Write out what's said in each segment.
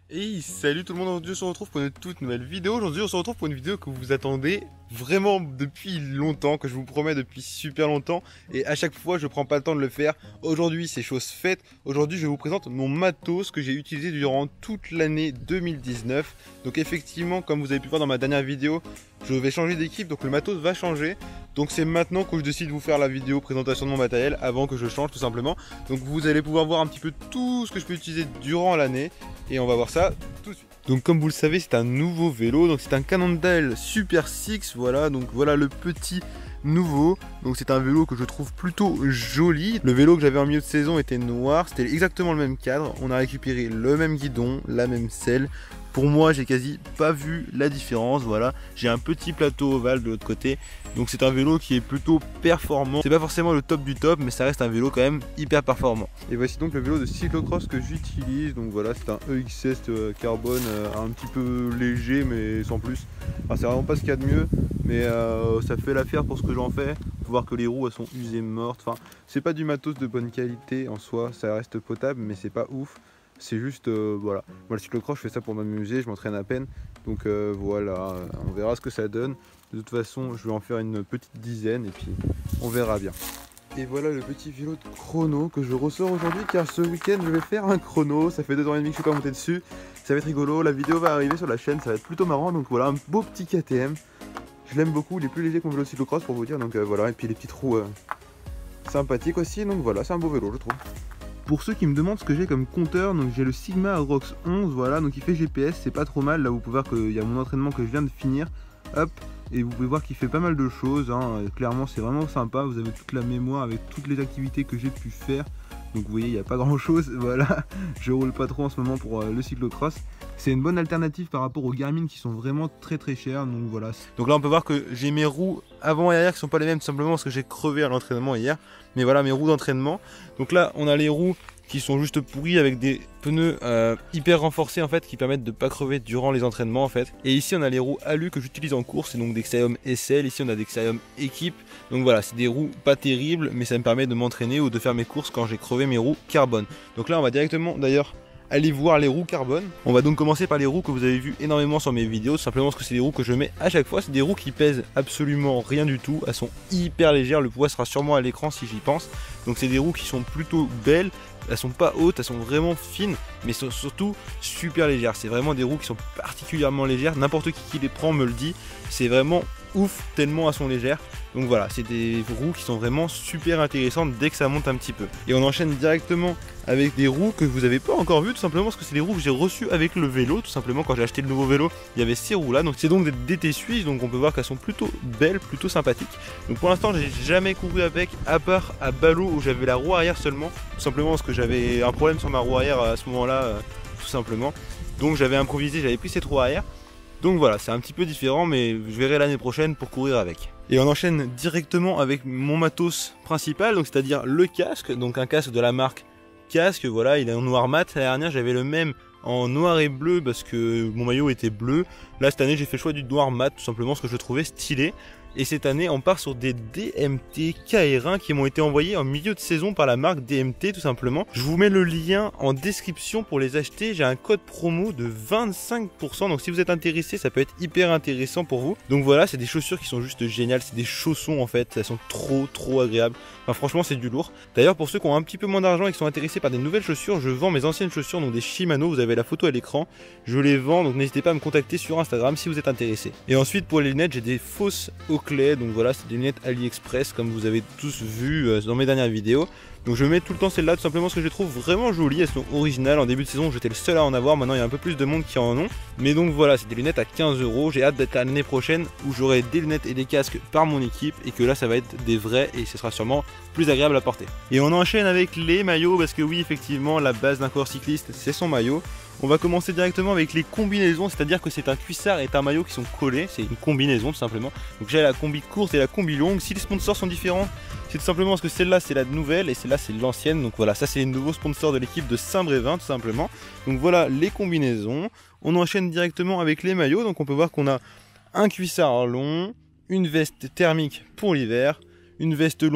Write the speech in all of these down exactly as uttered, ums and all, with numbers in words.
Et salut tout le monde, aujourd'hui on se retrouve pour une toute nouvelle vidéo. Aujourd'hui on se retrouve pour une vidéo que vous attendez vraiment depuis longtemps, que je vous promets depuis super longtemps. Et à chaque fois je prends pas le temps de le faire. Aujourd'hui c'est chose faite. Aujourd'hui je vous présente mon matos que j'ai utilisé durant toute l'année deux mille dix-neuf. Donc effectivement, comme vous avez pu voir dans ma dernière vidéo, je vais changer d'équipe, donc le matos va changer. Donc c'est maintenant que je décide de vous faire la vidéo présentation de mon matériel avant que je change tout simplement. Donc vous allez pouvoir voir un petit peu tout ce que je peux utiliser durant l'année. Et on va voir ça tout de suite. Donc comme vous le savez, c'est un nouveau vélo, donc c'est un Cannondale Super six, voilà, donc voilà le petit nouveau. Donc c'est un vélo que je trouve plutôt joli. Le vélo que j'avais en milieu de saison était noir, c'était exactement le même cadre. On a récupéré le même guidon, la même selle. Pour moi, j'ai quasi pas vu la différence, voilà. J'ai un petit plateau ovale de l'autre côté. Donc c'est un vélo qui est plutôt performant. C'est pas forcément le top du top, mais ça reste un vélo quand même hyper performant. Et voici donc le vélo de cyclocross que j'utilise. Donc voilà, c'est un E X S carbone un petit peu léger, mais sans plus. Enfin, c'est vraiment pas ce qu'il y a de mieux, mais euh, ça fait l'affaire pour ce que j'en fais. Faut voir que les roues elles sont usées mortes. Enfin, c'est pas du matos de bonne qualité en soi, ça reste potable, mais c'est pas ouf. C'est juste, euh, voilà. Moi, le cyclocross, je fais ça pour m'amuser, je m'entraîne à peine. Donc euh, voilà, on verra ce que ça donne. De toute façon, je vais en faire une petite dizaine et puis on verra bien. Et voilà le petit vélo de chrono que je ressors aujourd'hui car ce week-end, je vais faire un chrono. Ça fait deux ans et demi que je suis pas monté dessus. Ça va être rigolo, la vidéo va arriver sur la chaîne, ça va être plutôt marrant. Donc voilà, un beau petit K T M. Je l'aime beaucoup, il est plus léger que mon vélo de cyclocross pour vous dire. Donc euh, voilà, et puis les petites roues euh, sympathiques aussi. Donc voilà, c'est un beau vélo, je trouve. Pour ceux qui me demandent ce que j'ai comme compteur, donc j'ai le Sigma Rox onze, voilà, donc il fait G P S, c'est pas trop mal. Là vous pouvez voir qu'il y a mon entraînement que je viens de finir, hop, et vous pouvez voir qu'il fait pas mal de choses, hein. Clairement c'est vraiment sympa, vous avez toute la mémoire avec toutes les activités que j'ai pu faire. Donc vous voyez, il n'y a pas grand chose, voilà, je roule pas trop en ce moment pour euh, le cyclocross. C'est une bonne alternative par rapport aux Garmin qui sont vraiment très très chers, donc voilà. Donc là on peut voir que j'ai mes roues avant et arrière qui sont pas les mêmes, tout simplement parce que j'ai crevé à l'entraînement hier. Mais voilà mes roues d'entraînement. Donc là on a les roues qui sont juste pourries avec des pneus euh, hyper renforcés en fait, qui permettent de pas crever durant les entraînements en fait. Et ici on a les roues alu que j'utilise en course, c'est donc des Xiaomi S L. Ici on a des Xiaomi Équipe. Donc voilà, c'est des roues pas terribles, mais ça me permet de m'entraîner ou de faire mes courses quand j'ai crevé mes roues carbone. Donc là on va directement d'ailleurs aller voir les roues carbone. On va donc commencer par les roues que vous avez vu énormément sur mes vidéos, simplement parce que c'est des roues que je mets à chaque fois. C'est des roues qui pèsent absolument rien du tout, elles sont hyper légères, le poids sera sûrement à l'écran si j'y pense. Donc c'est des roues qui sont plutôt belles, elles sont pas hautes, elles sont vraiment fines, mais sont surtout super légères. C'est vraiment des roues qui sont particulièrement légères, n'importe qui qui les prend me le dit, c'est vraiment ouf tellement elles sont légères. Donc voilà, c'est des roues qui sont vraiment super intéressantes dès que ça monte un petit peu. Et on enchaîne directement avec des roues que vous n'avez pas encore vues, tout simplement parce que c'est des roues que j'ai reçues avec le vélo. Tout simplement, quand j'ai acheté le nouveau vélo, il y avait ces roues là. Donc c'est donc des D T suisses, donc on peut voir qu'elles sont plutôt belles, plutôt sympathiques. Donc pour l'instant j'ai jamais couru avec, à part à Ballot où j'avais la roue arrière seulement, tout simplement parce que j'avais un problème sur ma roue arrière à ce moment là, tout simplement. Donc j'avais improvisé, j'avais pris cette roue arrière. Donc voilà, c'est un petit peu différent, mais je verrai l'année prochaine pour courir avec. Et on enchaîne directement avec mon matos principal, donc c'est-à-dire le casque, donc un casque de la marque Casque, voilà, il est en noir mat. L'année dernière j'avais le même en noir et bleu parce que mon maillot était bleu. Là cette année j'ai fait le choix du noir mat, tout simplement parce que je le trouvais stylé. Et cette année on part sur des D M T K R un qui m'ont été envoyés en milieu de saison par la marque D M T tout simplement. Je vous mets le lien en description pour les acheter. J'ai un code promo de vingt-cinq pour cent, donc si vous êtes intéressé ça peut être hyper intéressant pour vous. Donc voilà, c'est des chaussures qui sont juste géniales, c'est des chaussons en fait, elles sont trop trop agréables. Enfin franchement c'est du lourd. D'ailleurs pour ceux qui ont un petit peu moins d'argent et qui sont intéressés par des nouvelles chaussures, je vends mes anciennes chaussures, donc des Shimano, vous avez la photo à l'écran. Je les vends, donc n'hésitez pas à me contacter sur Instagram si vous êtes intéressé. Et ensuite pour les lunettes, j'ai des fausses Oakley, donc voilà, c'est des lunettes AliExpress comme vous avez tous vu dans mes dernières vidéos. Donc je mets tout le temps celles-là tout simplement parce que je les trouve vraiment jolies, elles sont originales. En début de saison j'étais le seul à en avoir, maintenant il y a un peu plus de monde qui en ont. Mais donc voilà, c'est des lunettes à quinze euros. J'ai hâte d'être l'année prochaine où j'aurai des lunettes et des casques par mon équipe et que là ça va être des vrais et ce sera sûrement plus agréable à porter. Et on enchaîne avec les maillots parce que oui effectivement la base d'un coureur cycliste c'est son maillot. On va commencer directement avec les combinaisons, c'est-à-dire que c'est un cuissard et un maillot qui sont collés, c'est une combinaison tout simplement. Donc j'ai la combi courte et la combi longue. Si les sponsors sont différents, c'est tout simplement parce que celle-là c'est la nouvelle et celle-là c'est l'ancienne. Donc voilà, ça c'est les nouveaux sponsors de l'équipe de Saint-Brévin tout simplement. Donc voilà les combinaisons. On enchaîne directement avec les maillots, donc on peut voir qu'on a un cuissard long, une veste thermique pour l'hiver, une veste longue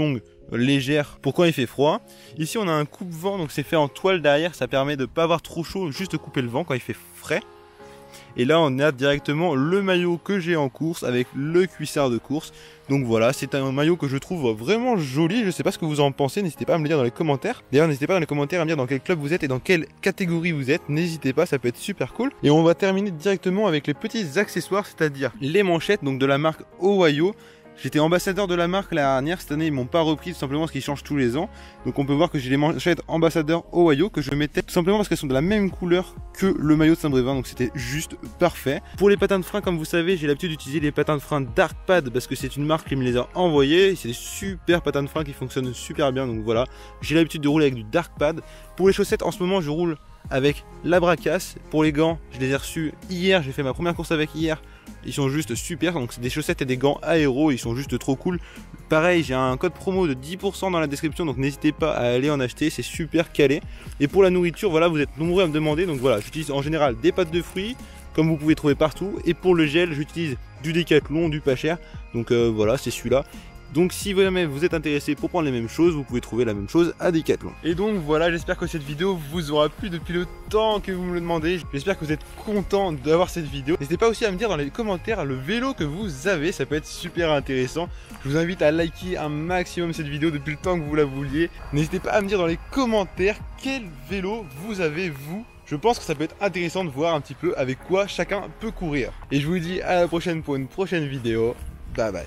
légère pour quand il fait froid. Ici on a un coupe-vent, donc c'est fait en toile derrière, ça permet de pas avoir trop chaud, juste couper le vent quand il fait frais. Et là on a directement le maillot que j'ai en course avec le cuissard de course. Donc voilà, c'est un maillot que je trouve vraiment joli. Je sais pas ce que vous en pensez, n'hésitez pas à me le dire dans les commentaires. D'ailleurs n'hésitez pas dans les commentaires à me dire dans quel club vous êtes et dans quelle catégorie vous êtes. N'hésitez pas, ça peut être super cool. Et on va terminer directement avec les petits accessoires, c'est-à-dire les manchettes, donc de la marque Ohio. J'étais ambassadeur de la marque la dernière, cette année ils m'ont pas repris tout simplement parce qu'ils changent tous les ans. Donc on peut voir que j'ai les manchettes ambassadeur Ohio que je mettais tout simplement parce qu'elles sont de la même couleur que le maillot de Saint-Brévin, donc c'était juste parfait. Pour les patins de frein, comme vous savez, j'ai l'habitude d'utiliser les patins de frein Darkpad parce que c'est une marque qui me les a envoyés. C'est des super patins de frein qui fonctionnent super bien, donc voilà. J'ai l'habitude de rouler avec du Darkpad. Pour les chaussettes, en ce moment je roule avec la Bracas. Pour les gants, je les ai reçus hier, j'ai fait ma première course avec hier. Ils sont juste super, donc c'est des chaussettes et des gants aéro, ils sont juste trop cool. Pareil, j'ai un code promo de dix pour cent dans la description, donc n'hésitez pas à aller en acheter, c'est super calé. Et pour la nourriture, voilà, vous êtes nombreux à me demander, donc voilà, j'utilise en général des pâtes de fruits, comme vous pouvez trouver partout. Et pour le gel, j'utilise du Décathlon, du pas cher, donc euh, voilà, c'est celui-là. Donc si jamais vous êtes intéressé pour prendre les mêmes choses, vous pouvez trouver la même chose à Decathlon. Et donc voilà, j'espère que cette vidéo vous aura plu depuis le temps que vous me le demandez. J'espère que vous êtes content d'avoir cette vidéo. N'hésitez pas aussi à me dire dans les commentaires le vélo que vous avez, ça peut être super intéressant. Je vous invite à liker un maximum cette vidéo depuis le temps que vous la vouliez. N'hésitez pas à me dire dans les commentaires quel vélo vous avez vous. Je pense que ça peut être intéressant de voir un petit peu avec quoi chacun peut courir. Et je vous dis à la prochaine pour une prochaine vidéo. Bye bye.